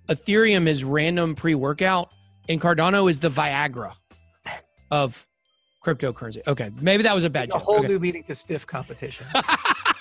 Ethereum is random pre-workout, and Cardano is the Viagra of cryptocurrency. Okay, maybe that was a bad joke. A whole Okay. new meaning to stiff competition.